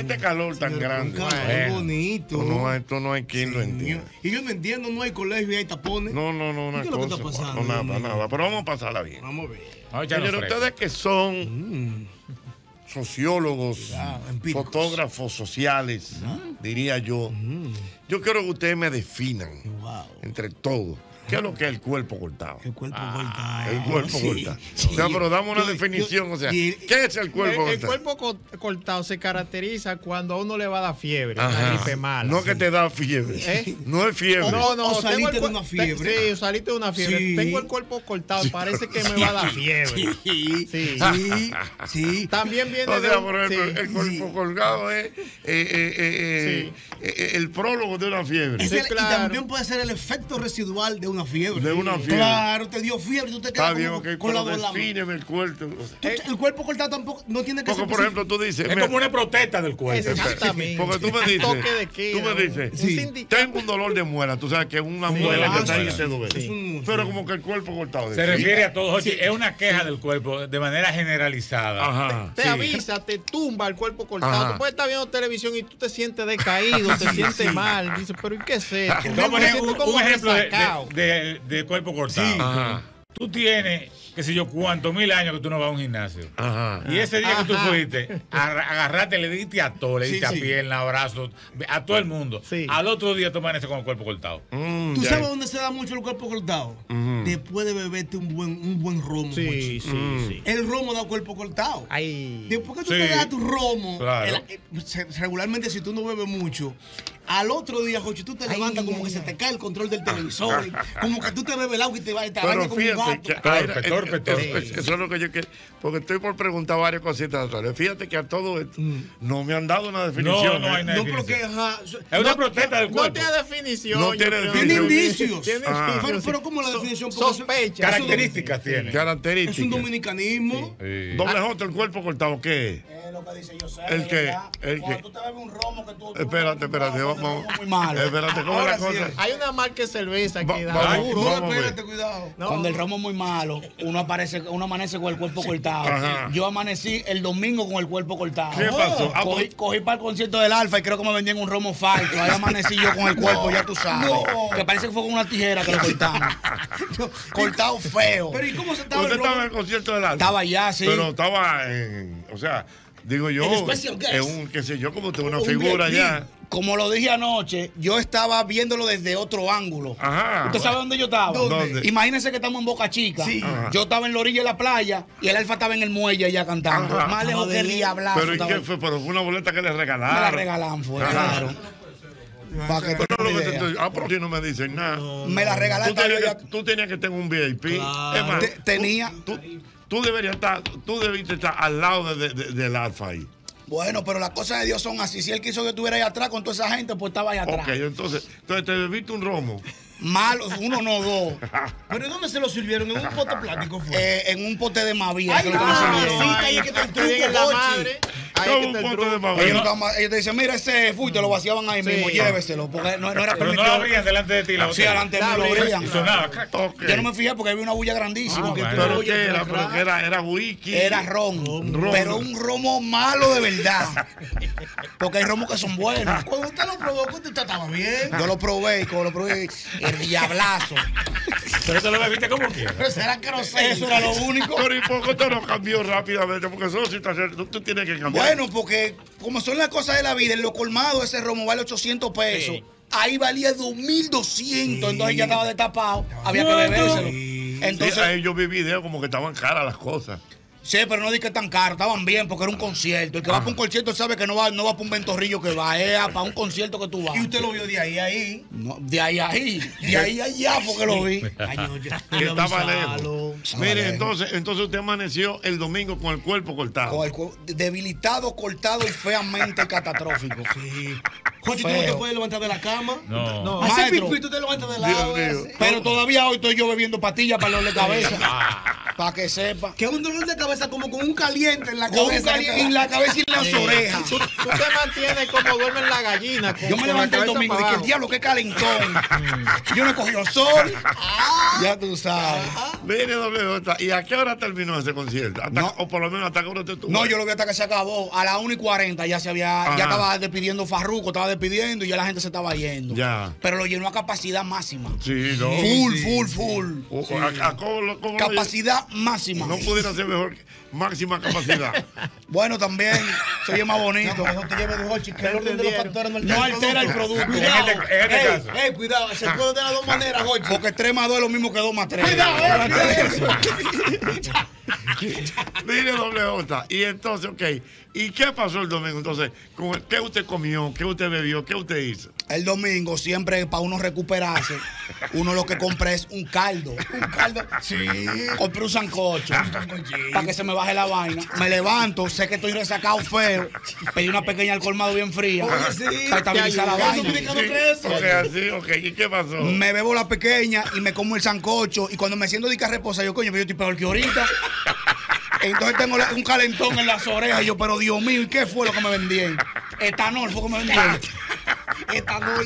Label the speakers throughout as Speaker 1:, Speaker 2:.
Speaker 1: este calor tan grande.
Speaker 2: Qué bonito.
Speaker 1: Esto no hay quien lo entienda.
Speaker 2: Y yo no entiendo, no hay colegio y hay tapones.
Speaker 1: No, una
Speaker 2: ¿Qué es
Speaker 1: cosa.
Speaker 2: lo que está pasando?
Speaker 1: Nada. Pero vamos a pasarla bien.
Speaker 2: Vamos a ver.
Speaker 1: Señores, ustedes que son sociólogos, fotógrafos sociales, diría yo, yo quiero que ustedes me definan entre todos. ¿Qué es lo que es el cuerpo cortado?
Speaker 2: El cuerpo cortado.
Speaker 1: El cuerpo cortado. O sea, pero damos una definición. O sea, ¿qué es el cuerpo cortado?
Speaker 3: El cuerpo cortado se caracteriza cuando a uno le va a dar fiebre, una gripe mala.
Speaker 1: No que te da fiebre. No es fiebre.
Speaker 3: No,
Speaker 2: o saliste de una fiebre.
Speaker 3: Sí, saliste de una fiebre.
Speaker 2: Sí.
Speaker 3: Tengo el cuerpo cortado, parece que me va a dar fiebre.
Speaker 2: Sí.
Speaker 3: También viene
Speaker 1: o sea, por ejemplo, el cuerpo colgado es el prólogo de una fiebre.
Speaker 2: Y también puede ser el efecto residual de una fiebre.
Speaker 1: De una fiebre.
Speaker 2: Claro, te dio fiebre y tú te quedas con la bola.
Speaker 1: Defíneme el cuerpo.
Speaker 2: El cuerpo cortado tampoco no tiene que
Speaker 1: porque,
Speaker 2: ser.
Speaker 1: por ejemplo, tú dices.
Speaker 4: Es como una protesta del cuerpo.
Speaker 3: Exactamente.
Speaker 1: Porque tú me dices, tengo un dolor de muela. Tú sabes que es una muela que está ahí y te duele. Pero como que el cuerpo cortado.
Speaker 4: Se refiere a todos. Es una queja del cuerpo de manera generalizada.
Speaker 1: Ajá.
Speaker 3: Te avisa, te tumba el cuerpo cortado. Tú puedes estar viendo televisión y tú te sientes decaído, te sientes mal. Dices, pero ¿y qué es esto?
Speaker 4: Vamos a poner un ejemplo de cuerpo cortado. Tú tienes, qué sé yo, cuántos mil años que tú no vas a un gimnasio. Y ese día que tú fuiste, agarraste, le diste a todo, le diste a pierna, brazos, a todo el mundo. Al otro día tú amaneces con el cuerpo cortado.
Speaker 2: ¿Tú sabes dónde se da mucho el cuerpo cortado? Después de beberte un buen romo.
Speaker 3: Sí.
Speaker 2: El romo da cuerpo cortado. Después que tú te das tu romo, regularmente si tú no bebes mucho, al otro día, Jochi, tú te levantas como que se te cae el control del televisor, como que tú te bebes el agua y te bañas como un gato.
Speaker 4: Torpe.
Speaker 1: Eso es lo que yo quiero. Porque estoy por preguntar varias cositas. Fíjate que a todo esto no me han dado una definición.
Speaker 4: No hay una definición. Es una protesta del cuerpo.
Speaker 3: No tiene definición.
Speaker 1: No tiene definición.
Speaker 2: Tiene indicios.
Speaker 3: Pero
Speaker 2: ¿cómo la definición?
Speaker 3: Sospecha.
Speaker 4: Características tiene.
Speaker 2: Es un dominicanismo.
Speaker 1: Doble J, el cuerpo cortado, ¿qué es?
Speaker 2: Lo que dice yo sé.
Speaker 1: ¿El qué?
Speaker 2: Cuando tú te bebes un romo que tú.
Speaker 1: Espérate, vamos.
Speaker 2: Muy malo.
Speaker 1: Espérate, ¿cómo es la cosa?
Speaker 3: Hay una marca de cerveza que da.
Speaker 1: Vamos,
Speaker 2: espérate, cuidado.
Speaker 5: Cuando el romo es muy malo, uno amanece con el cuerpo cortado. Yo amanecí el domingo con el cuerpo cortado.
Speaker 1: ¿Qué pasó?
Speaker 5: Cogí para el concierto del Alfa y creo que me vendían un romo falso. Ahí amanecí yo con el cuerpo, ya tú sabes. Que parece que fue con una tijera que lo cortamos. Cortado feo.
Speaker 2: Pero ¿y cómo se estaba?
Speaker 1: ¿Usted estaba en el concierto del Alfa?
Speaker 5: Estaba allá, sí.
Speaker 1: Pero estaba en. O sea, digo yo. Es un, qué sé yo, como usted una figura allá.
Speaker 5: Como lo dije anoche, yo estaba viéndolo desde otro ángulo. ¿Usted sabe dónde yo estaba?
Speaker 1: ¿Dónde?
Speaker 5: Imagínense que estamos en Boca Chica. Yo estaba en la orilla de la playa y el Alfa estaba en el muelle allá cantando. Más lejos que el diablazo.
Speaker 1: ¿Pero y qué fue? Pero fue una boleta que le regalaron.
Speaker 5: Me la regalaron, fue, claro.
Speaker 1: Pero si no me dicen nada.
Speaker 5: Me la regalaron.
Speaker 1: Tú tenías que tener un VIP. Es más,
Speaker 5: tenía.
Speaker 1: Tú debiste estar al lado del Alfa ahí.
Speaker 5: Bueno, pero las cosas de Dios son así. Si él quiso que estuviera ahí atrás con toda esa gente, pues estaba ahí atrás.
Speaker 1: Ok, entonces te bebiste un romo.
Speaker 5: Malo, uno no, dos.
Speaker 2: ¿Pero dónde se lo sirvieron? ¿En un pote plástico fue?
Speaker 5: En un pote de Mavía.
Speaker 2: Ahí es que te entregan la madre.
Speaker 1: Un pote de Mavía.
Speaker 5: Ellos te dicen, mira, ese fui, te lo vaciaban ahí mismo, lléveselo. Porque no era
Speaker 4: permitido. Pero no lo abrían delante de ti.
Speaker 5: Sí, delante de mí lo abrían.
Speaker 4: Sonaba.
Speaker 5: Yo no me fijé porque había una bulla grandísima.
Speaker 1: ¿Pero qué era? ¿Pero qué era? ¿Era whisky?
Speaker 5: Era ron. Pero un romo malo de verdad. Porque hay romos que son buenos.
Speaker 2: Cuando usted lo probó, usted estaba bien.
Speaker 5: Yo lo probé, el diablazo.
Speaker 4: Pero eso lo bebiste como quieras.
Speaker 2: Pero será que no sé.
Speaker 5: Eso era lo único.
Speaker 1: Pero ¿y por qué esto no cambió rápidamente? Porque eso sí tú tienes que cambiar.
Speaker 5: Bueno, porque como son las cosas de la vida, en lo colmado ese romo vale 800 pesos. Sí. Ahí valía 2.200, entonces ya estaba destapado. Había que bebérselo. Entonces,
Speaker 1: sí, ahí yo vi videos como que estaban caras las cosas.
Speaker 5: Sí, pero no di que tan caro, estaban bien porque era un concierto. El que va para un concierto sabe que no va para un ventorrillo que va, es para un concierto que tú vas.
Speaker 2: ¿Y usted lo vio de ahí a ahí?
Speaker 5: No, de ahí a allá porque lo vi.
Speaker 1: Que estaba lejos. Mire, entonces usted amaneció el domingo con el cuerpo cortado.
Speaker 5: Con el debilitado, cortado y feamente catastrófico.
Speaker 2: Sí. Jochi, ¿tú no te puedes levantar de la cama?
Speaker 4: No.
Speaker 2: Hace pipí, tú te levantas de lado.
Speaker 5: Pero todavía hoy estoy yo bebiendo pastillas para el dolor de cabeza. Para que sepa.
Speaker 2: Que es un dolor de cabeza como con un caliente en la cabeza.
Speaker 5: En la cabeza y en las orejas.
Speaker 3: Tú te mantienes como duermen la gallina.
Speaker 5: Yo me levanté el domingo y dije, el diablo, qué calentón. Yo no he cogido sol. Ya tú sabes.
Speaker 1: Mire, ¿y a qué hora terminó ese concierto? O por lo menos hasta que hora te tuvo.
Speaker 5: No, yo lo vi hasta que se acabó. A las 1:40 ya estaba despidiendo Farruko, estaba despidiendo y ya la gente se estaba yendo.
Speaker 1: Ya.
Speaker 5: Pero lo llenó a capacidad máxima.
Speaker 1: Sí, no.
Speaker 5: Full.
Speaker 1: Sí. ¿Cómo
Speaker 5: capacidad máxima.
Speaker 1: No pudiera ser mejor. Máxima capacidad.
Speaker 5: Bueno, también se oye más bonito.
Speaker 2: No te lleves de Hochi, que el orden de los factores
Speaker 5: no altera el producto.
Speaker 2: Cuidado.
Speaker 1: En este caso.
Speaker 2: Cuidado, se puede de las dos maneras, Hochi.
Speaker 5: Porque 3 más 2 es lo mismo que 2 más 3.
Speaker 2: Cuidado,
Speaker 1: Mire, doble J. Y entonces, ok. ¿Y qué pasó el domingo? Entonces, ¿qué usted comió? ¿Qué usted bebió? ¿Qué usted hizo?
Speaker 5: El domingo, siempre para uno recuperarse, uno lo que compra es un caldo. Un caldo. Sí. Compré un sancocho. Para que se me baje la vaina. Me levanto, sé que estoy resacado feo. Pedí una pequeña al colmado bien fría. Para estabilizar la vaina.
Speaker 1: Ok. ¿Y qué pasó?
Speaker 5: Me bebo la pequeña y me como el sancocho. Y cuando me siento de reposa, yo, coño, yo estoy peor que ahorita. Entonces tengo un calentón en las orejas. Y yo, pero Dios mío, ¿y qué fue lo que me vendieron? Etanol fue lo que me vendieron. Etanol.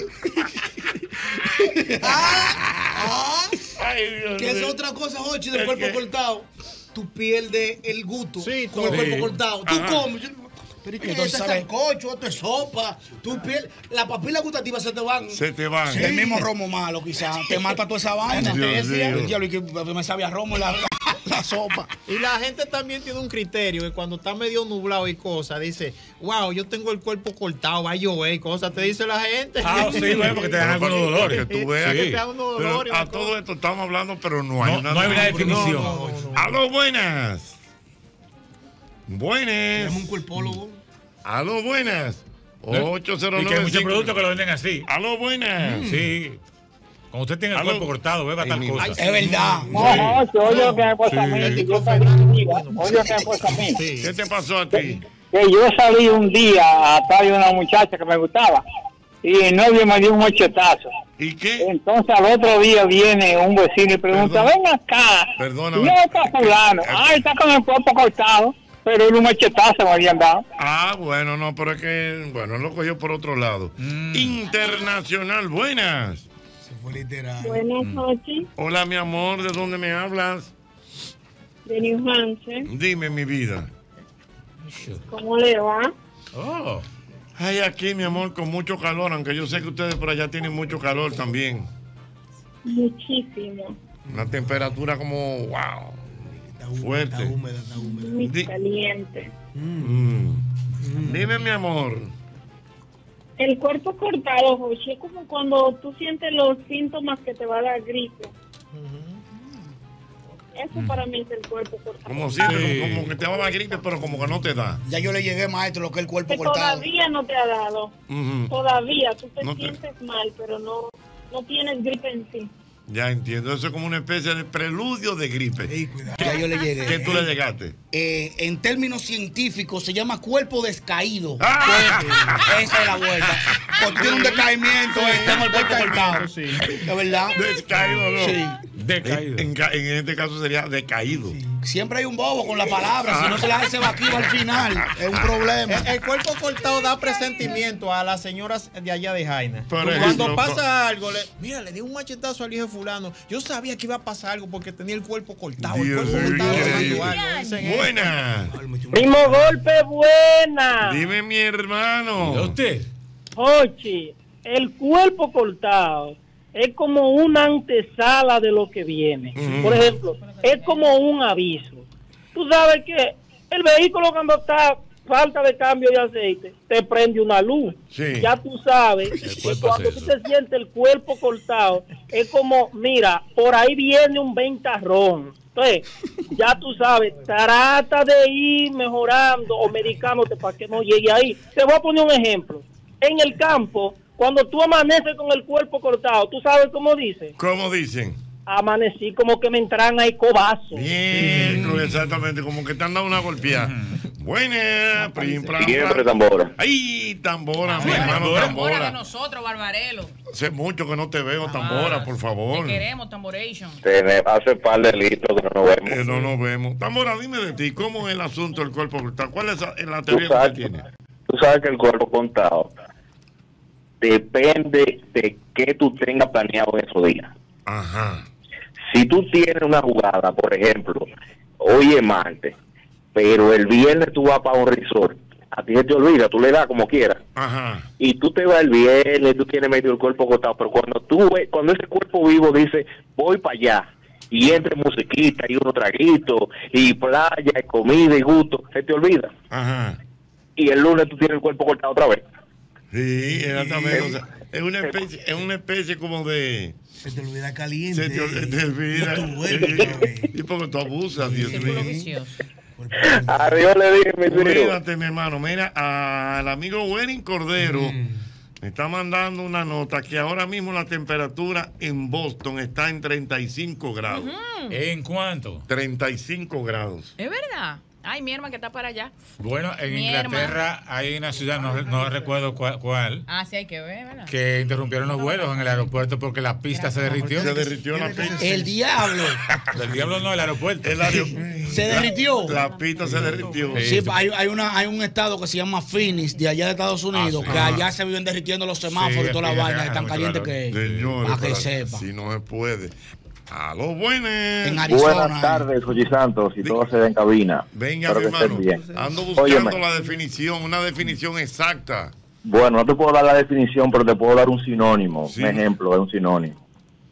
Speaker 2: Que es otra cosa, Jochi, del cuerpo cortado. Tú pierdes el gusto con el cuerpo cortado. Tú comes. Pero es que esto es sancocho, esto es sopa. Tú pierdes. Las papilas gustativas se te van.
Speaker 5: Sí. El mismo romo malo, quizás. Te mata toda esa vaina. Me sabe a romo la sopa.
Speaker 3: Y la gente también tiene un criterio que cuando está medio nublado y cosas, dice, wow, yo tengo el cuerpo cortado, va a llover y cosas, te dice la gente.
Speaker 1: Sí, bueno, porque te dan algunos dolores. Que tú veas
Speaker 3: que te dan unos dolores.
Speaker 1: A todo esto estamos hablando, pero no hay
Speaker 4: nada. No hay una definición.
Speaker 1: Aló, buenas. Buenas.
Speaker 2: Tenemos un cuerpólogo.
Speaker 1: Aló, buenas. 809.
Speaker 4: Y que hay muchos productos que lo venden así.
Speaker 1: Aló, buenas.
Speaker 4: Sí. Cuando usted tiene el cuerpo cortado, beba tal cosa.
Speaker 5: Es verdad.
Speaker 6: Oye lo que me pasa a mí. Oye lo que me pasa a mí.
Speaker 1: ¿Qué te pasó a ti?
Speaker 6: Que yo salí un día atrás de una muchacha que me gustaba y el novio me dio un mochetazo.
Speaker 1: ¿Y qué?
Speaker 6: Entonces al otro día viene un vecino y pregunta, ven acá.
Speaker 1: Perdóname.
Speaker 6: ¿Y está fulano? Está con el cuerpo cortado. Pero un machetazo me habían dado.
Speaker 1: Bueno, no, pero es que, bueno, lo cogió por otro lado. Internacional, buenas.
Speaker 2: Se fue literal.
Speaker 7: Buenas noches.
Speaker 1: Hola, mi amor, ¿de dónde me hablas?
Speaker 7: De New Hampshire.
Speaker 1: Dime, mi vida.
Speaker 7: ¿Cómo le va?
Speaker 1: Ay, aquí, mi amor, con mucho calor, aunque yo sé que ustedes por allá tienen mucho calor también.
Speaker 7: Muchísimo.
Speaker 1: Una temperatura como, wow. Fuerte.
Speaker 2: Está húmeda.
Speaker 7: Muy caliente.
Speaker 1: Dime, mi amor.
Speaker 7: El cuerpo cortado, Jochi, es como cuando tú sientes los síntomas que te va a dar gripe. Eso para mí es el cuerpo cortado.
Speaker 1: Como que te va a dar gripe, pero como que no te da.
Speaker 5: Ya yo le llegué, maestro, lo que es el cuerpo cortado.
Speaker 7: Todavía no te ha dado. Todavía, tú te sientes mal, pero no tienes gripe en sí.
Speaker 1: Ya entiendo, eso es como una especie de preludio de gripe.
Speaker 5: Ya yo le llegué.
Speaker 1: ¿Qué tú le llegaste?
Speaker 5: En términos científicos se llama cuerpo descaído. Esa es la vuelta. Cuando tiene un decaimiento, tengo el cuerpo cortado.
Speaker 3: Sí.
Speaker 5: ¿Es verdad?
Speaker 1: Descaído, ¿no?
Speaker 5: Sí.
Speaker 4: Decaído.
Speaker 1: En este caso sería decaído.
Speaker 5: Sí. Siempre hay un bobo con la palabra. Si no se le hace ese vaquillo al final, es un problema.
Speaker 3: El cuerpo cortado da presentimiento a las señoras de allá de Jaina.
Speaker 1: Cuando
Speaker 3: pasa algo, le di un machetazo al hijo de fulano. Yo sabía que iba a pasar algo porque tenía el cuerpo cortado.
Speaker 1: Buenas.
Speaker 6: Primo Golpe, buena.
Speaker 1: Dime, mi hermano.
Speaker 4: ¿Y usted?
Speaker 6: Jochi, el cuerpo cortado es como una antesala de lo que viene. Por ejemplo, es como un aviso. Tú sabes que el vehículo cuando está falta de cambio de aceite, te prende una luz.
Speaker 1: Sí.
Speaker 6: Ya tú sabes que cuando tú te sientes el cuerpo cortado, es como, mira, por ahí viene un ventarrón. Entonces, ya tú sabes, trata de ir mejorando o medicándote para que no llegue ahí. Te voy a poner un ejemplo. En el campo, cuando tú amaneces con el cuerpo cortado, ¿tú sabes cómo dice?
Speaker 1: ¿Cómo dicen?
Speaker 6: Amanecí como que me entran ahí cobazos.
Speaker 1: Bien, exactamente, como que te han dado una golpeada. Buena,
Speaker 8: siempre tambora.
Speaker 1: Ay, tambora, mi hermano, tambora.
Speaker 9: De nosotros, Barbarelo.
Speaker 1: Hace mucho que no te veo, tambora, por favor.
Speaker 9: Te queremos, Tamboration.
Speaker 8: Hace par de litros que no nos vemos.
Speaker 1: No nos vemos. Tambora, dime de ti, ¿cómo es el asunto del cuerpo cortado? ¿Cuál es la teoría que usted tiene?
Speaker 8: Tú sabes que el cuerpo cortado depende de qué tú tengas planeado esos días.
Speaker 1: Ajá.
Speaker 8: Si tú tienes una jugada, por ejemplo, hoy es martes, pero el viernes tú vas para un resort, a ti se te olvida, tú le das como quieras.
Speaker 1: Ajá.
Speaker 8: Y tú te vas el viernes, tú tienes medio el cuerpo agotado, pero cuando ese cuerpo vivo dice, voy para allá, y entre musiquita y unos traguitos, y playa, y comida y gusto, se te olvida.
Speaker 1: Ajá.
Speaker 8: Y el lunes tú tienes el cuerpo cortado otra vez.
Speaker 1: Sí, exactamente. O sea, es una especie como de...
Speaker 2: Se te olvida caliente.
Speaker 1: Se te olvida. Y porque tú abusas, Dios mío.
Speaker 8: Adiós le dije, mi tío.
Speaker 1: Cuídate, mi hermano. Mira, al amigo Wenin Cordero me está mandando una nota que ahora mismo la temperatura en Boston está en 35 grados.
Speaker 4: ¿En cuánto?
Speaker 1: 35 grados.
Speaker 9: Es verdad. Ay, mi hermana que está para allá.
Speaker 4: Bueno, en Inglaterra hay una ciudad, no recuerdo cuál.
Speaker 9: Ah, sí, hay que ver, ¿verdad?
Speaker 4: Que interrumpieron los vuelos en el aeropuerto porque la pista se derritió.
Speaker 1: Se derritió la pista.
Speaker 5: El diablo.
Speaker 4: El diablo no, el aeropuerto.
Speaker 5: Se derritió.
Speaker 1: La pista se derritió.
Speaker 5: Sí, hay un estado que se llama Phoenix, de allá de Estados Unidos, que allá se viven derritiendo los semáforos y toda la vaina, tan caliente que es.
Speaker 1: Señores,
Speaker 5: para que sepa.
Speaker 1: Si no se puede. A los buenas.
Speaker 8: Buenas tardes, Jochi Santos, y todos se ven en cabina.
Speaker 1: Venga,
Speaker 8: espero
Speaker 1: mi
Speaker 8: que estén
Speaker 1: hermano.
Speaker 8: bien.
Speaker 1: Ando buscando la definición, una definición exacta.
Speaker 8: Bueno, no te puedo dar la definición, pero te puedo dar un sinónimo.
Speaker 1: Sí.
Speaker 8: Un ejemplo de un sinónimo.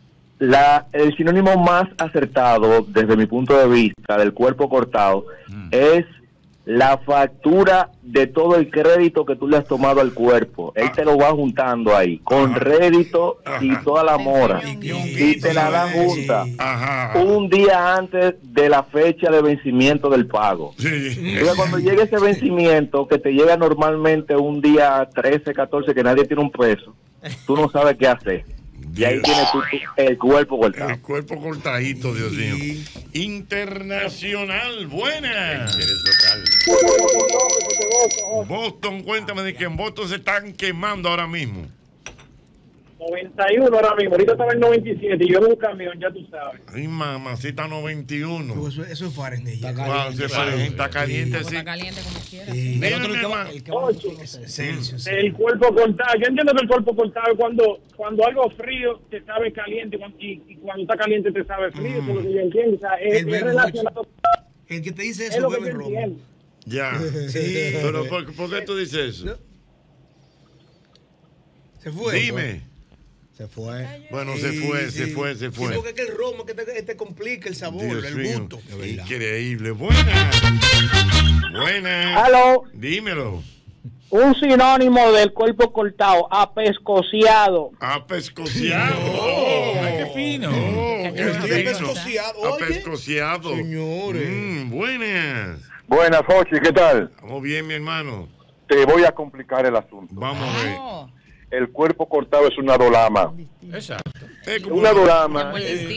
Speaker 8: El sinónimo más acertado, desde mi punto de vista, del cuerpo cortado, es la factura de todo el crédito que tú le has tomado al cuerpo. Él te lo va juntando ahí, con rédito y toda la mora. Y te la da junta un día antes de la fecha de vencimiento del pago. Entonces, cuando llegue ese vencimiento, que te llega normalmente un día 13, 14, que nadie tiene un peso, tú no sabes qué hacer. Y ahí tienes tú el cuerpo cortado.
Speaker 1: El cuerpo cortadito, Dios mío. Internacional, buenas. Boston, cuéntame de que en Boston se están quemando ahora mismo.
Speaker 6: 91 ahora mismo, ahorita estaba en 97 y yo en un camión, ya tú sabes.
Speaker 1: Ay, mamacita, 91.
Speaker 2: Eso es Fahrenheit.
Speaker 1: Está caliente, sí.
Speaker 9: Está caliente como quiera.
Speaker 6: El cuerpo cortado, yo entiendo que el cuerpo cortado cuando algo frío te sabe caliente y cuando está caliente te sabe frío, por lo que yo entiendo. O sea, es relacionado.
Speaker 2: El que te dice eso bebe romo.
Speaker 1: Ya. Sí. Pero ¿por qué tú dices eso?
Speaker 2: Se fue.
Speaker 1: Dime.
Speaker 5: Se fue.
Speaker 1: Bueno, se fue.
Speaker 2: Sí, porque es que el romo que te complica el sabor,
Speaker 1: Dios
Speaker 2: el
Speaker 1: mío.
Speaker 2: gusto.
Speaker 1: Increíble. Buenas. Buenas.
Speaker 6: Aló.
Speaker 1: Dímelo.
Speaker 6: Un sinónimo del cuerpo cortado, apescociado.
Speaker 1: Apescociado.
Speaker 4: Qué fino.
Speaker 1: Apescociado.
Speaker 2: Señores.
Speaker 1: Buenas.
Speaker 8: Buenas, Jochi, ¿qué tal?
Speaker 1: Estamos bien, mi hermano.
Speaker 8: Te voy a complicar el asunto.
Speaker 1: Vamos a ver.
Speaker 8: El cuerpo cortado es una dolama.
Speaker 4: Exacto.
Speaker 8: Una dolama.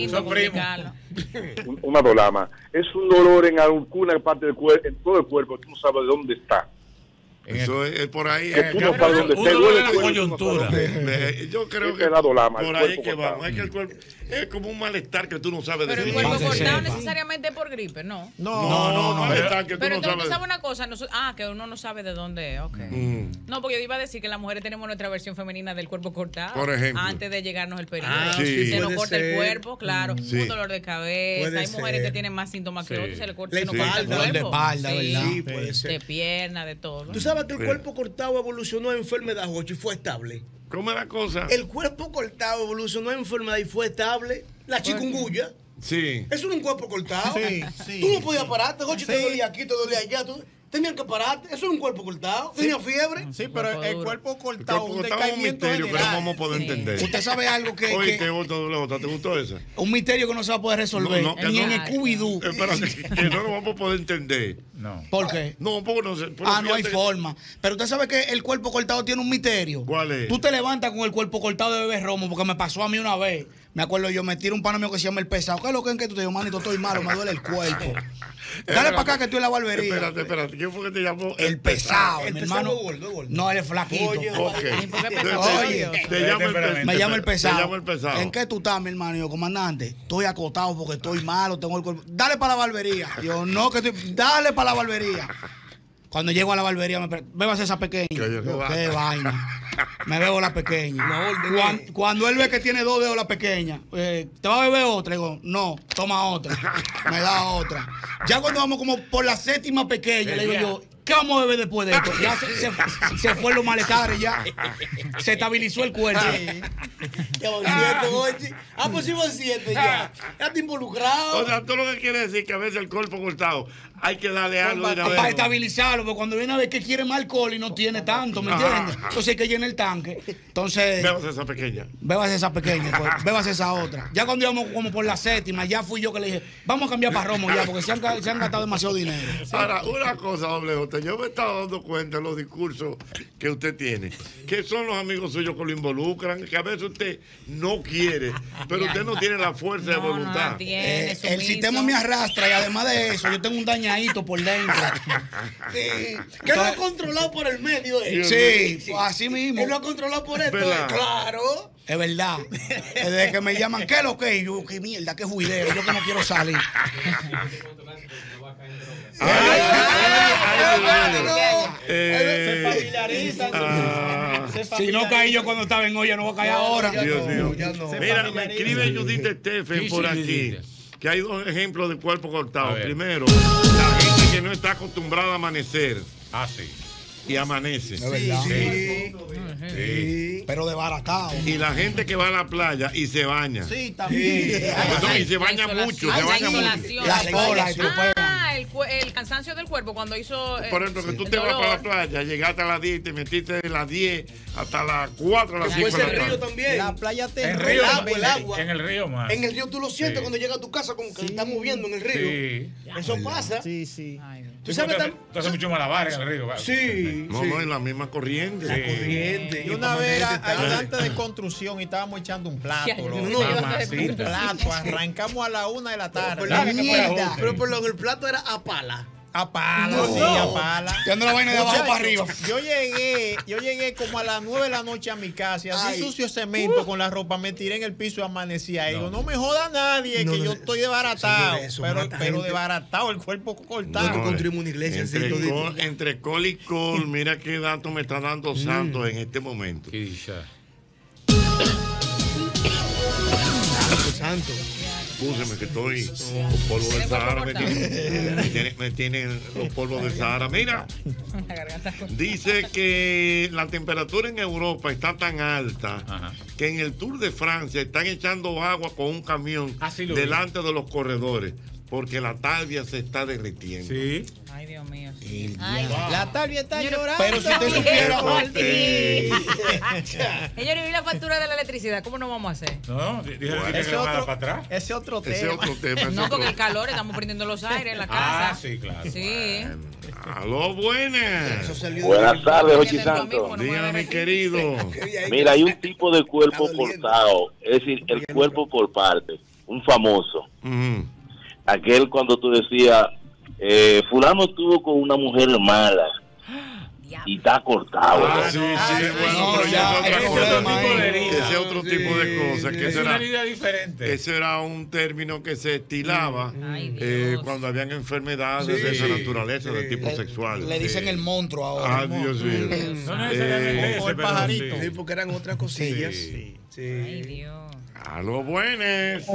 Speaker 8: Una dolama. Es un dolor en alguna parte del cuerpo, en todo el cuerpo, tú no sabes de dónde está.
Speaker 1: Eso es por ahí.
Speaker 8: Tú no sabes dónde está.
Speaker 4: Duele la coyuntura.
Speaker 1: Yo creo que
Speaker 8: es la dolama,
Speaker 1: por ahí que vamos. Es que el cuerpo es como un malestar que tú no sabes de
Speaker 9: Pero el cuerpo cortado necesariamente por gripe, ¿no?
Speaker 1: No, malestar que tú
Speaker 9: pero
Speaker 1: no
Speaker 9: entonces
Speaker 1: sabes.
Speaker 9: Tú sabes una cosa, que uno no sabe de dónde es, No, porque yo iba a decir que las mujeres tenemos nuestra versión femenina del cuerpo cortado.
Speaker 1: Por ejemplo.
Speaker 9: Antes de llegarnos el periodo.
Speaker 1: Sí.
Speaker 9: Se nos corta el cuerpo, claro.
Speaker 1: Sí.
Speaker 9: Un dolor de cabeza. Hay mujeres que tienen más síntomas que otros, se le corta el cuerpo.
Speaker 5: De espalda, ¿verdad?
Speaker 2: Sí, puede ser.
Speaker 9: De pierna, de todo.
Speaker 2: Tú sabes que el cuerpo cortado evolucionó a enfermedad, Jochi, y fue estable.
Speaker 1: ¿Cómo es la cosa?
Speaker 2: El cuerpo cortado evolucionó a enfermedad y fue estable. La chikungunya.
Speaker 1: Sí.
Speaker 2: Eso era un cuerpo cortado.
Speaker 5: Sí.
Speaker 2: Tú no podías pararte, Jochi, te dolía aquí, te dolía allá. Tenían que pararte. Eso era un cuerpo cortado. Tenía fiebre.
Speaker 3: Sí, pero el cuerpo cortado,
Speaker 1: un misterio que no vamos a poder entender.
Speaker 5: Usted sabe algo que...
Speaker 1: Oye, ¿te gustó esa?
Speaker 5: Un misterio que no se va a poder resolver. Ni en Scooby-Doo.
Speaker 1: Espérate, que no lo vamos a poder entender.
Speaker 4: No.
Speaker 5: ¿Por qué?
Speaker 1: No, porque no sé.
Speaker 5: No hay forma. Pero usted sabe que el cuerpo cortado tiene un misterio.
Speaker 1: ¿Cuál es?
Speaker 5: Tú te levantas con el cuerpo cortado de bebé romo, porque me pasó a mí una vez. Me acuerdo yo, me tiro un pana mío que se llama El Pesado. ¿Qué es lo que tú te digo, manito? Estoy malo, me duele el cuerpo. Dale para acá que estoy en la barbería.
Speaker 1: Espérate. ¿Quién fue que te llamó?
Speaker 5: El Pesado, mi hermano.
Speaker 2: Gordo.
Speaker 5: No, él es flaquito.
Speaker 2: Oye,
Speaker 5: me llama El Pesado.
Speaker 1: Te llama El Pesado.
Speaker 5: ¿En qué tú estás, mi hermano? Y yo, comandante, estoy acotado porque estoy malo, tengo el cuerpo. Dale para la barbería. Yo, no, que estoy... Dale para la barbería. Cuando llego a la barbería, me bébase esa pequeña. Qué vaina. me bebo la pequeña. Cuando él ve que tiene 2 dedos la pequeña, ¿te va a beber otra? Digo, no, toma otra. Me da otra. Ya cuando vamos como por la 7ª pequeña, le digo yo, ¿qué vamos a beber después de esto? Ya se fue los malestares, ya. Se estabilizó el cuerpo.
Speaker 2: Pues sí, 7 ya. Ya te involucrado.
Speaker 1: O sea, tú lo que quieres decir que a veces el cuerpo cortado hay que darle algo de una vez.
Speaker 5: Para estabilizarlo, porque cuando viene a ver que quiere más alcohol y no tiene tanto, ¿me entiendes? Entonces hay que llenar el tanque. Entonces.
Speaker 1: Bébase esa pequeña.
Speaker 5: Bébase esa pequeña, pues. Bébase esa otra. Ya cuando íbamos como por la 7ª, ya fui yo que le dije, vamos a cambiar para romo ya, porque se han gastado demasiado dinero.
Speaker 1: Ahora, una cosa, doble J, yo me estaba dando cuenta de los discursos que usted tiene, que son los amigos suyos que lo involucran, que a veces usted no quiere, pero usted no tiene la fuerza de voluntad.
Speaker 5: El sistema me arrastra y además de eso, yo tengo un dañadito por dentro.
Speaker 2: Que lo ha controlado por el medio.
Speaker 5: Sí, así mismo.
Speaker 2: Él lo ha controlado por esto. Claro.
Speaker 5: Es verdad. Desde que me llaman, ¿qué es lo que? Yo, qué mierda, qué juidero, yo que no quiero salir.
Speaker 3: Se familiarizan.
Speaker 5: Si no caí yo cuando estaba en olla, no voy a caer ahora.
Speaker 1: Dios mío. Mira, me escribe Judith Stephen por aquí, que hay 2 ejemplos de cuerpo cortado. Primero, la gente que no está acostumbrada a amanecer.
Speaker 4: Sí.
Speaker 1: Y amanece.
Speaker 5: Es verdad. Sí. Pero desbaratado.
Speaker 1: Y la gente que va a la playa y se baña.
Speaker 2: Sí, también.
Speaker 1: Y se baña mucho. Se baña mucho.
Speaker 5: Las olas.
Speaker 9: El cansancio del cuerpo cuando hizo.
Speaker 1: Por ejemplo, que tú te vas para la playa, llegaste a las 10 y te metiste de las 10 hasta las 4 a las 5 de la tarde.
Speaker 2: También.
Speaker 3: La playa te
Speaker 2: el agua.
Speaker 4: En el río más.
Speaker 2: En el río tú lo sientes cuando llegas a tu casa como que te estás moviendo en el río.
Speaker 4: Sí.
Speaker 2: Eso pasa.
Speaker 3: Sí.
Speaker 2: ¿Tú sabes
Speaker 4: tú haces mucho malabares en el río.
Speaker 1: Sí. No, en la misma corriente.
Speaker 2: La corriente.
Speaker 3: Y una vez era ayudante de construcción y estábamos echando un plato. Un plato. Arrancamos a la 1 de la tarde.
Speaker 2: Pero por lo que el plato era a pala.
Speaker 3: A pala, sí, a pala.
Speaker 5: Tirando la vaina de abajo para arriba.
Speaker 3: Yo llegué como a las 9 de la noche a mi casa y así sucio cemento con la ropa, me tiré en el piso y amanecí ahí. Digo, no me joda nadie, que yo estoy desbaratado. Pero desbaratado, el cuerpo cortado.
Speaker 2: Nosotros construimos una iglesia
Speaker 1: entre col y col, mira qué dato me está dando Santos en este momento.
Speaker 2: Santo.
Speaker 1: Escúcheme que estoy. Los polvos del Sahara me tienen los polvos del Sahara. Mira, dice que la temperatura en Europa está tan alta que en el Tour de Francia están echando agua con un camión delante de los corredores porque la talvia se está derritiendo.
Speaker 9: Sí. Ay, Dios mío.
Speaker 3: La talvia está llorando.
Speaker 5: Pero si usted supiera.
Speaker 9: Señores, ¿y la factura de la electricidad? ¿Cómo nos vamos a hacer?
Speaker 4: No, ese
Speaker 3: otro tema.
Speaker 9: No, porque el calor, estamos prendiendo los aires en la casa.
Speaker 4: Sí, claro.
Speaker 9: Sí.
Speaker 1: Aló, buenas.
Speaker 8: Buenas tardes, Jochi Santos.
Speaker 1: Dígame, mi querido.
Speaker 8: Mira, hay un tipo de cuerpo cortado, es decir, el cuerpo por parte, un famoso. Aquel cuando tú decías, fulano estuvo con una mujer mala y está cortado.
Speaker 1: Ese es otro tipo de cosas.
Speaker 4: Es una herida diferente.
Speaker 1: Ese era un término que se estilaba cuando habían enfermedades de esa naturaleza, de tipo sexual.
Speaker 5: Le dicen el monstruo ahora.
Speaker 1: Dios mío.
Speaker 4: No necesariamente
Speaker 3: o el pajarito.
Speaker 2: Sí, porque eran otras cosillas.
Speaker 9: Ay, Dios.
Speaker 1: Aló, buenas.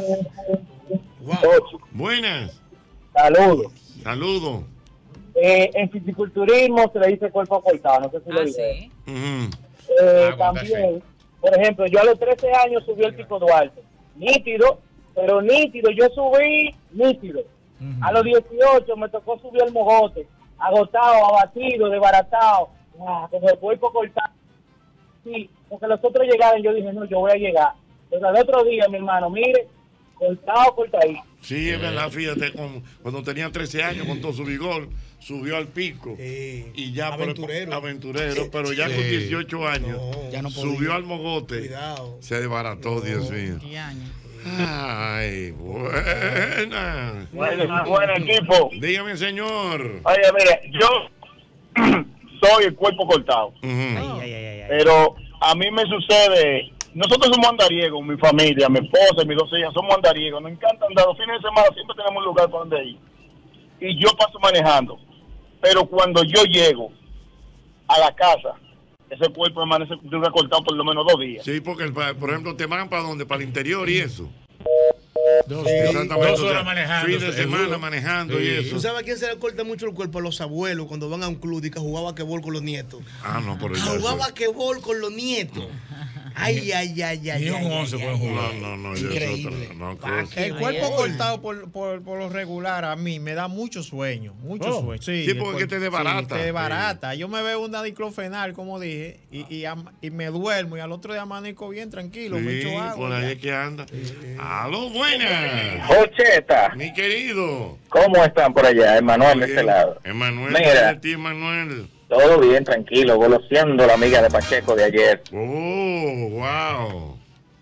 Speaker 1: Buenas. Saludos.
Speaker 6: En fisiculturismo se le dice cuerpo cortado, no sé si lo dije. También, por ejemplo, yo a los 13 años subí el Pico Duarte. Nítido, pero nítido. Yo subí nítido. A los 18 me tocó subir el Mogote. Agotado, abatido, desbaratado. Con el cuerpo cortado. Sí, porque los otros llegaron, yo dije, no, yo voy a llegar. Pero al otro día, mi hermano, mire, cortadito.
Speaker 1: Sí, es verdad, fíjate, cuando tenía 13 años, con todo su vigor, subió al pico. Y ya aventurero, pero ya con 18 años,
Speaker 5: ya no
Speaker 1: subió al Mogote.
Speaker 2: Cuidado.
Speaker 1: Se desbarató, Dios mío. Ay, buena.
Speaker 8: Buen equipo.
Speaker 1: Dígame, señor.
Speaker 8: Oye, mire, yo soy el cuerpo cortado. Pero a mí me sucede. Nosotros somos andariegos, mi familia, mi esposa y mis 2 hijas somos andariegos. Nos encanta andar. Los fines de semana siempre tenemos un lugar para donde ir. Y yo paso manejando. Pero cuando yo llego a la casa,
Speaker 10: ese cuerpo permanece recortado por lo menos 2 días.
Speaker 1: Sí, porque, por ejemplo, te van para dónde, para el interior y eso.
Speaker 4: 2 horas manejando.
Speaker 1: Fin de semana manejando y eso.
Speaker 2: ¿Tú sabes a quién se le corta mucho el cuerpo? A los abuelos cuando van a un club y que jugaba basquetbol con los nietos.
Speaker 1: No, por eso.
Speaker 2: Jugaba basquetbol con los nietos. Ay.
Speaker 4: Ni un 11 pueden jugar.
Speaker 1: No.
Speaker 2: Increíble.
Speaker 3: El cuerpo cortado por lo regular a mí me da mucho sueño. Mucho sueño.
Speaker 1: Sí, porque te desbarata.
Speaker 3: Sí, te desbarata. Yo me veo una diclofenal, como dije, y me duermo y al otro día amanezco bien tranquilo. Me echo agua.
Speaker 1: Por ahí es que anda. ¡Aló, buenas!
Speaker 8: Jocheta.
Speaker 1: Mi querido.
Speaker 8: ¿Cómo están por allá? Emanuel de este lado.
Speaker 1: Emanuel,
Speaker 8: mira,
Speaker 1: de ti, Emanuel.
Speaker 8: Todo bien, tranquilo, goloseando la amiga de Pacheco de ayer.
Speaker 1: Oh, wow.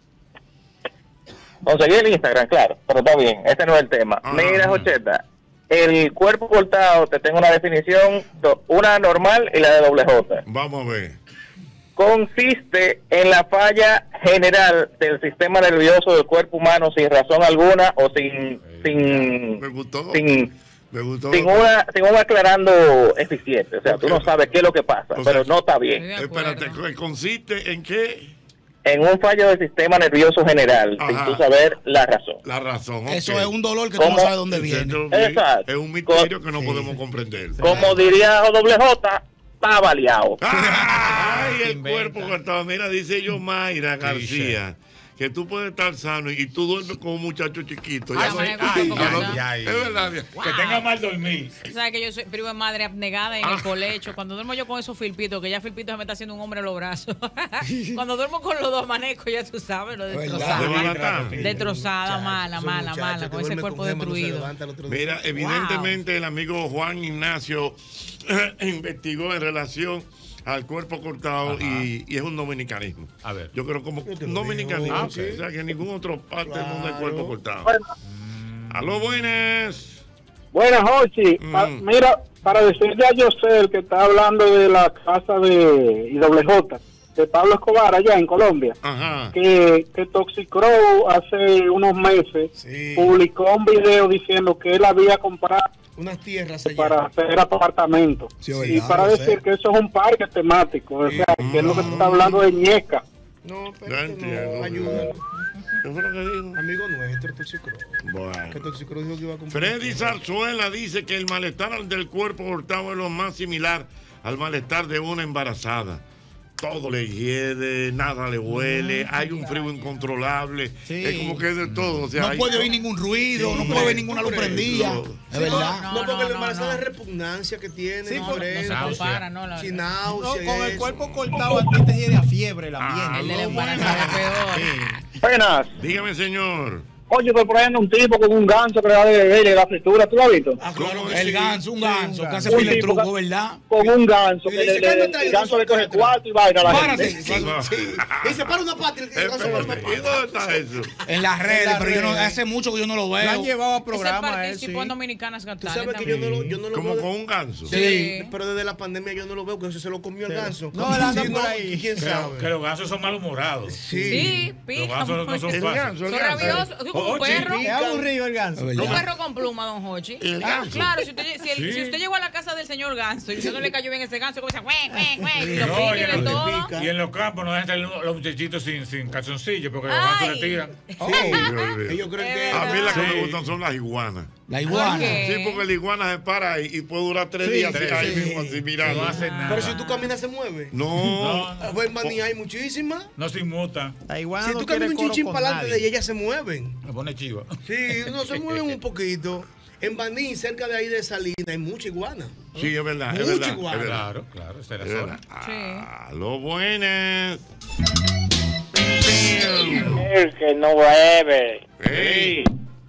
Speaker 8: Conseguí el Instagram, claro, pero está bien, ese no es el tema. Mira, Jocheta, el cuerpo cortado, te tengo una definición, una normal y la de doble J.
Speaker 1: Vamos a ver.
Speaker 8: Consiste en la falla general del sistema nervioso del cuerpo humano sin razón alguna o
Speaker 1: Me gustó.
Speaker 8: Sin un aclarando eficiente. O sea, tú no sabes qué es lo que pasa, pero no está bien.
Speaker 1: Espérate, ¿consiste en qué?
Speaker 8: En un fallo del sistema nervioso general, sin tú saber la razón.
Speaker 1: La razón,
Speaker 5: Eso es un dolor que tú no sabes dónde viene.
Speaker 8: Exacto.
Speaker 1: Es un misterio que no podemos comprender.
Speaker 8: Como diría doble J, está baleado.
Speaker 1: ¡Ay, el cuerpo cortado! Mira, dice yo Mayra García, que tú puedes estar sano y tú duermes como un muchacho chiquito. Es verdad.
Speaker 4: Que tenga mal dormir.
Speaker 9: ¿Sabes que yo soy prima madre abnegada en el colecho? Cuando duermo yo con esos filpitos, que ya filpitos se me está haciendo un hombre en los brazos. Cuando duermo con los dos amanezco, ya tú sabes, lo destrozada. Destrozada, mala, con ese cuerpo destruido.
Speaker 1: Mira, evidentemente el amigo Juan Ignacio investigó en relación al cuerpo cortado y es un dominicanismo.
Speaker 4: A ver.
Speaker 1: Yo creo como un dominicanismo. O sea, que en ningún otro parte del mundo hay cuerpo cortado. Aló, buenas.
Speaker 11: Buenas, Jochi. Mira, para decirle a José, el que está hablando de la casa de IWJ, de Pablo Escobar, allá en Colombia, que Toxicrow hace unos meses publicó un video diciendo que él había comprado
Speaker 2: unas tierras allá
Speaker 11: para hacer apartamentos. Y para decir que eso es un parque temático, o sea, que es lo que se está hablando de Ñeca.
Speaker 2: No, pero no, ayúdalo.
Speaker 1: ¿Qué fue lo que dijo?
Speaker 2: Amigo nuestro, Toxicrow.
Speaker 1: Bueno.
Speaker 2: Que Toxicrow dijo que iba a comprar.
Speaker 1: Freddy Zarzuela dice que el malestar del cuerpo cortado es lo más similar al malestar de una embarazada. Todo le hiede, nada le huele, hay un frío incontrolable, es como que es de todo. O sea,
Speaker 5: no puede oír ningún ruido, no puede ver ninguna luz prendida. Es verdad.
Speaker 2: No, porque la embarazada es repugnancia que tiene.
Speaker 3: Sí,
Speaker 2: por eso. Sin náusea.
Speaker 3: Con el cuerpo cortado a ti te hiede a fiebre la piel.
Speaker 9: El de la embarazada es peor.
Speaker 8: Buenas.
Speaker 1: Dígame, señor.
Speaker 11: Oye, estoy poniendo un tipo con un ganso que le da de la fritura, ¿tú lo has visto?
Speaker 5: Claro, el ganso, un ganso, que hace pile truco, ¿verdad?
Speaker 11: Con un ganso, que el ganso le coge cuarto y vaina a la gente.
Speaker 2: Y se para una pata y el ganso va a
Speaker 1: ¿Y dónde está eso?
Speaker 5: En las redes, pero yo no, hace mucho que yo no lo veo.
Speaker 3: Lo han llevado a programas.
Speaker 9: Ese participó en Dominicanas Got
Speaker 2: Tú
Speaker 9: Talent.
Speaker 2: sabes que yo no lo
Speaker 1: Como
Speaker 2: veo.
Speaker 1: con un ganso.
Speaker 2: Sí, pero desde la pandemia yo no lo veo, que se lo comió el ganso.
Speaker 3: No, él anda por ahí.
Speaker 2: ¿Quién sabe?
Speaker 4: Que los gansos son malhumorados.
Speaker 9: Sí,
Speaker 4: Los gansos no son fáciles.
Speaker 9: Son rabiosos. Como un perro.
Speaker 3: Es aburrido el ganso.
Speaker 9: Un perro con pluma, don Jochi. Claro, si usted llegó a la casa del señor ganso y usted no le cayó bien ese ganso, comienza y lo pica y de todo.
Speaker 4: Y en los campos no dejan salir los muchachitos sin calzoncillos porque los gansos le tiran.
Speaker 2: Ellos creen que...
Speaker 1: A mí las que me gustan son las iguanas.
Speaker 5: La iguana.
Speaker 1: Sí, porque la iguana se para ahí y puede durar 3 días ahí mismo así mirando.
Speaker 4: No hace nada.
Speaker 2: Pero si tú caminas se mueve.
Speaker 1: No.
Speaker 2: En Baní hay muchísimas.
Speaker 4: No se inmuta.
Speaker 3: La iguana
Speaker 2: Si
Speaker 3: no
Speaker 2: tú
Speaker 3: quiere
Speaker 2: caminas un chinchín
Speaker 3: coro
Speaker 2: para
Speaker 3: con
Speaker 2: adelante de
Speaker 3: nadie.
Speaker 2: ellas se mueven.
Speaker 4: Me pone chiva.
Speaker 2: Sí, no se mueven un poquito. En Baní, cerca de ahí de Salina, hay mucha iguana.
Speaker 1: Sí, es verdad.
Speaker 2: Mucha
Speaker 1: es verdad,
Speaker 2: iguana.
Speaker 1: es verdad.
Speaker 4: Claro, esa es
Speaker 1: Es
Speaker 4: la
Speaker 1: verdad.
Speaker 4: zona.
Speaker 1: Aló, buenas.
Speaker 11: El que no bebe.
Speaker 1: Hey.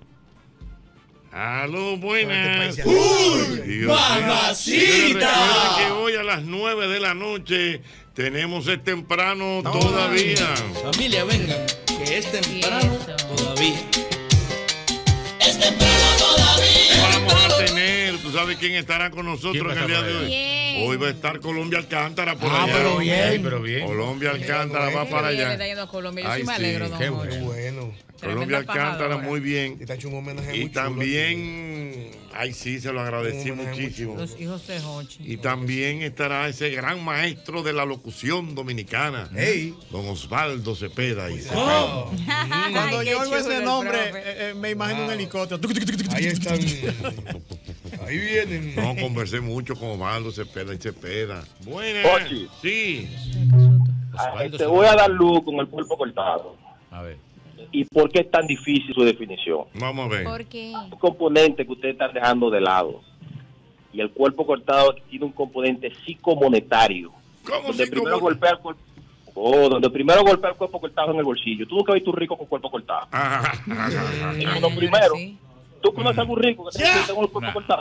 Speaker 1: Aló, buenas.
Speaker 5: ¡Mamacita!
Speaker 1: Recuerden que hoy a las 9 de la noche tenemos Es Temprano Todavía.
Speaker 5: Familia, vengan, que es temprano todavía.
Speaker 12: Es temprano todavía.
Speaker 1: Vamos a tener, tú sabes quién estará con nosotros en el día de hoy.
Speaker 9: Bien.
Speaker 1: Hoy va a estar Colombia Alcántara por allá.
Speaker 5: pero bien.
Speaker 4: Pero bien.
Speaker 1: Colombia Alcántara va para
Speaker 9: Le está
Speaker 1: allá.
Speaker 9: yendo a Colombia. Yo
Speaker 1: Ay,
Speaker 9: sí me alegro, don
Speaker 1: qué
Speaker 9: Jochi.
Speaker 2: Bueno.
Speaker 1: Colombia Alcántara, muy bien.
Speaker 2: Y te ha hecho un homenaje
Speaker 1: Y
Speaker 2: muy chulo
Speaker 1: también Ay, sí, se lo agradecí muchísimo.
Speaker 9: Los hijos de Jochi.
Speaker 1: Y también estará ese gran maestro de la locución dominicana, don Osvaldo Cepeda.
Speaker 3: Cuando yo oigo ese nombre, me imagino un helicóptero.
Speaker 1: Ahí están. Ahí vienen. No, conversé mucho con Osvaldo Cepeda y Cepeda. Buenas.
Speaker 10: Jochi.
Speaker 1: Sí.
Speaker 10: Te voy a dar luz con el cuerpo cortado.
Speaker 4: A ver.
Speaker 10: ¿Y por qué es tan difícil su definición?
Speaker 1: Vamos a ver.
Speaker 9: ¿Por qué?
Speaker 10: Un componente que ustedes están dejando de lado. Y el cuerpo cortado tiene un componente psicomonetario.
Speaker 1: ¿Cómo
Speaker 10: donde primero golpea el cuerpo? Donde primero golpea el cuerpo cortado en el bolsillo. Tú nunca has visto un rico con cuerpo cortado. Lo primero, ¿tú conoces a algún rico que tenga el cuerpo cortado?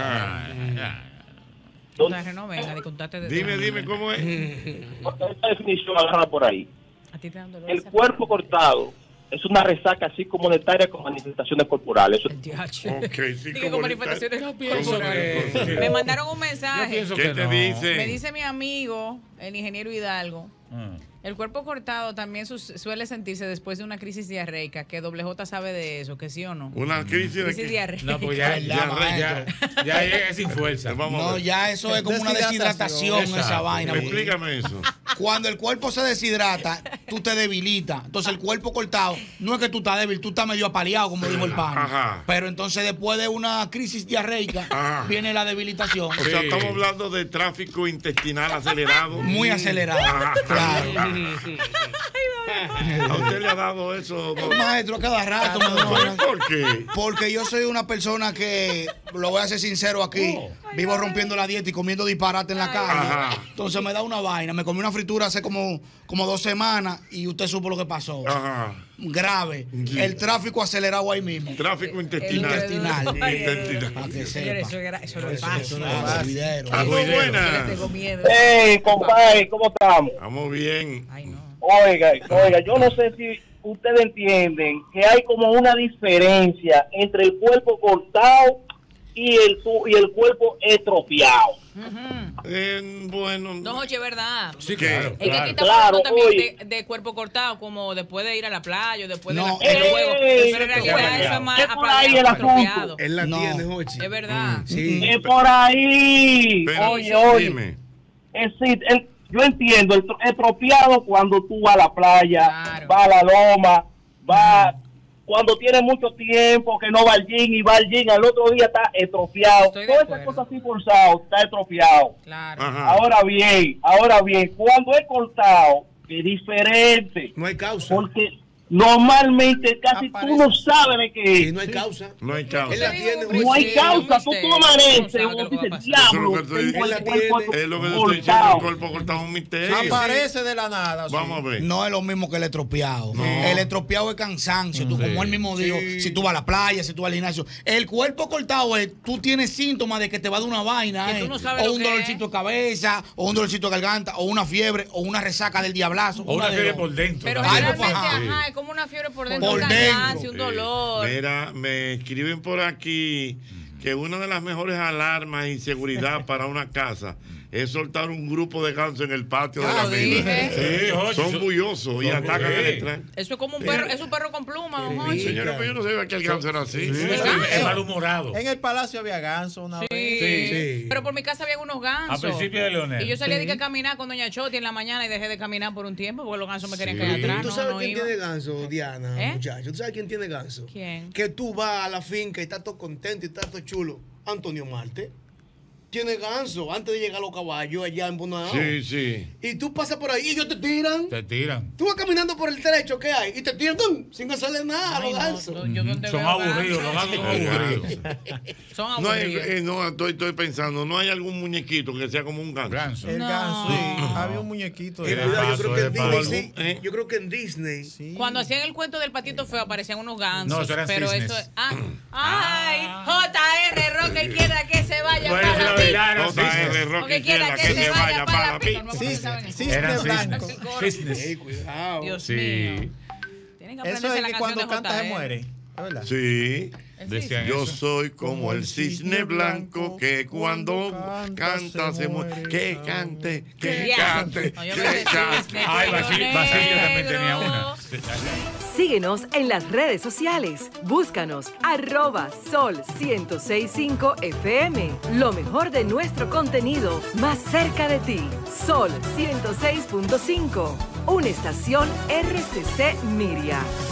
Speaker 1: Dime cómo es.
Speaker 10: Esta definición agarra por ahí.
Speaker 9: ¿A ti te dan dolor?
Speaker 10: El cuerpo cortado es una resaca psicomonetaria con manifestaciones corporales.
Speaker 9: Digo, con manifestaciones corporales. Me mandaron un mensaje.
Speaker 1: ¿Qué te dice?
Speaker 9: Me dice mi amigo, el ingeniero Hidalgo. El cuerpo cortado también suele sentirse después de una crisis diarreica, que Doble J sabe de eso, que sí o no.
Speaker 1: ¿Una crisis de
Speaker 9: diarreica?
Speaker 4: No, pues ya es sin fuerza.
Speaker 5: No, ya eso es como una deshidratación, esa vaina.
Speaker 1: Explícame eso.
Speaker 5: Cuando el cuerpo se deshidrata, tú te debilitas. Entonces el cuerpo cortado, no es que tú estás débil, tú estás medio apaleado, como dijo el pan. Pero entonces después de una crisis diarreica, viene la debilitación.
Speaker 1: O sea, estamos hablando de tráfico intestinal acelerado.
Speaker 5: Muy acelerado. Claro.
Speaker 1: ¿A usted le ha dado eso?
Speaker 5: Maestro, a cada rato.
Speaker 1: ¿Por qué?
Speaker 5: Porque yo soy una persona que, lo voy a ser sincero aquí, vivo rompiendo la dieta y comiendo disparate en la calle. Entonces me da una vaina. Me comí una fritura hace como 2 semanas y usted supo lo que pasó. Grave. El tráfico acelerado ahí mismo.
Speaker 1: Tráfico intestinal.
Speaker 9: Eso no es fácil.
Speaker 1: Buenas.
Speaker 10: Hey, compadre, ¿cómo estamos?
Speaker 1: Estamos bien.
Speaker 10: Oiga, yo no sé si ustedes entienden que hay como una diferencia entre el cuerpo cortado y el cuerpo estropeado.
Speaker 1: Bueno.
Speaker 9: No, oye, ¿verdad?
Speaker 1: Sí, claro.
Speaker 9: Es que aquí estamos hablando también de cuerpo cortado, como después de ir a la playa o después de la juego. Pero en realidad eso es más
Speaker 10: por ahí el asunto.
Speaker 1: Él la tiene, Jochi.
Speaker 9: Es verdad.
Speaker 10: Es por ahí.
Speaker 1: Pero,
Speaker 10: oye.
Speaker 1: Dime.
Speaker 10: Yo entiendo, el estropeado cuando tú vas a la playa, vas a la loma, cuando tienes mucho tiempo que no va al gym y va al gym, al otro día está estropeado. Todas esas cosas así forzadas, está estropeado.
Speaker 9: Claro.
Speaker 10: Ahora bien, cuando es cortado, es diferente.
Speaker 2: No hay causa.
Speaker 10: Porque normalmente casi tú no sabes de qué es.
Speaker 2: No hay causa.
Speaker 1: No hay causa.
Speaker 10: No hay causa. Tú amaneces, dices, diablo, tengo el cuerpo
Speaker 1: es lo que te estoy diciendo, el cuerpo cortado es un misterio.
Speaker 3: Aparece de la nada.
Speaker 1: Vamos a ver.
Speaker 5: No es lo mismo que el estropeado. El estropeado es cansancio. Tú, como él mismo dijo, si tú vas a la playa, si tú vas al gimnasio. El cuerpo cortado es, tú tienes síntomas de que te va a dar una vaina, o un dolorcito de cabeza, o un dolorcito de garganta, o una fiebre, o una resaca del diablazo.
Speaker 4: O una fiebre por dentro.
Speaker 9: Pero generalmente, es como una fiebre por dentro, un cansancio, un dolor.
Speaker 1: Mira, me escriben por aquí que una de las mejores alarmas y seguridad para una casa es soltar un grupo de gansos en el patio de la vida. Son bullosos y atacan el extraño.
Speaker 9: Eso es como un perro, es un perro con pluma, don Jorge.
Speaker 1: Señora, pero yo no sabía que el ganso era así.
Speaker 4: Es malhumorado.
Speaker 3: En el palacio había ganso una vez.
Speaker 9: Sí. Pero por mi casa había unos gansos.
Speaker 4: A principio de Leonel.
Speaker 9: Y yo salía a caminar con doña Choti en la mañana y dejé de caminar por un tiempo porque los gansos me querían caer atrás.
Speaker 2: ¿Tú sabes quién tiene ganso, Diana, muchacho? ¿Tú sabes quién tiene ganso?
Speaker 9: ¿Quién?
Speaker 2: Que tú vas a la finca y estás todo contento y estás todo chulo. Antonio Marte. Tiene ganso antes de llegar a los caballos allá en Bonao.
Speaker 1: Sí.
Speaker 2: Y tú pasas por ahí y ellos te tiran.
Speaker 4: Te tiran.
Speaker 2: Tú vas caminando por el trecho que hay y te tiran sin hacerle nada a los gansos.
Speaker 4: Son aburridos, los gansos son aburridos.
Speaker 9: Son aburridos.
Speaker 1: No, estoy pensando, ¿no hay algún muñequito que sea como un ganso?
Speaker 3: El ganso. Había un muñequito.
Speaker 2: Yo creo que en Disney.
Speaker 9: Cuando hacían el cuento del patito feo aparecían unos gansos.
Speaker 4: No, eso eran
Speaker 9: pero
Speaker 4: cisnes.
Speaker 9: eso es. Ay, JR Roque quiera que se vaya para
Speaker 1: Roque quiera que se vaya para la pizza.
Speaker 3: Cisne blanco.
Speaker 4: Cisnes.
Speaker 2: Cuidado.
Speaker 9: Dios mío.
Speaker 3: Eso es que cuando canta se muere. ¿Verdad?
Speaker 1: Sí. Yo soy como el cisne blanco que cuando canta se muere. Que cante, que cante, que cante.
Speaker 4: Ay, Basilio también tenía una.
Speaker 13: Síguenos en las redes sociales. Búscanos @Sol1065FM. Lo mejor de nuestro contenido más cerca de ti. Sol 106.5. Una estación RCC Miria.